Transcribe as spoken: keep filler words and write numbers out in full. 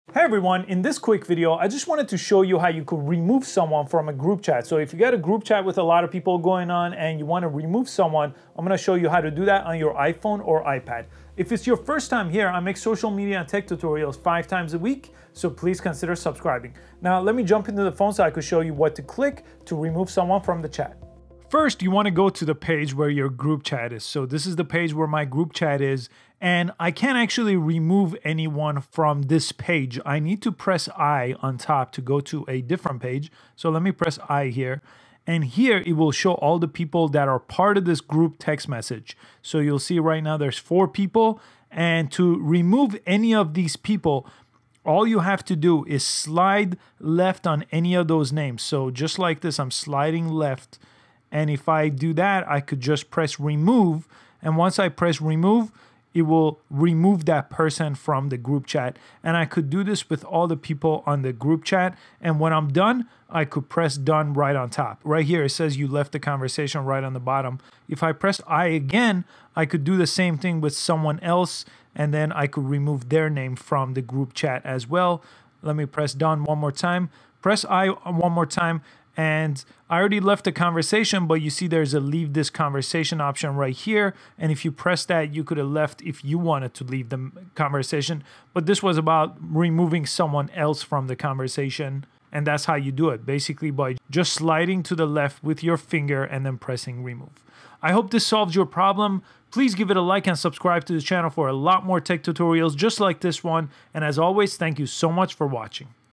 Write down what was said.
Hey everyone, in this quick video, I just wanted to show you how you could remove someone from a group chat. So if you got a group chat with a lot of people going on and you want to remove someone, I'm going to show you how to do that on your iPhone or iPad. If it's your first time here, I make social media and tech tutorials five times a week, so please consider subscribing. Now let me jump into the phone so I could show you what to click to remove someone from the chat. First, you want to go to the page where your group chat is. So this is the page where my group chat is, and I can't actually remove anyone from this page. I need to press I on top to go to a different page. So let me press I here. And here it will show all the people that are part of this group text message. So you'll see right now there's four people. And to remove any of these people, all you have to do is slide left on any of those names. So just like this, I'm sliding left. And if I do that, I could just press remove. And once I press remove, it will remove that person from the group chat. And I could do this with all the people on the group chat. And when I'm done, I could press done right on top. Right here, it says you left the conversation right on the bottom. If I press I again, I could do the same thing with someone else. And then I could remove their name from the group chat as well. Let me press done one more time. Press I one more time. And I already left the conversation, but you see there's a leave this conversation option right here. And if you press that, you could have left if you wanted to leave the conversation. But this was about removing someone else from the conversation. And that's how you do it, basically by just sliding to the left with your finger and then pressing remove. I hope this solves your problem. Please give it a like and subscribe to the channel for a lot more tech tutorials just like this one. And as always, thank you so much for watching.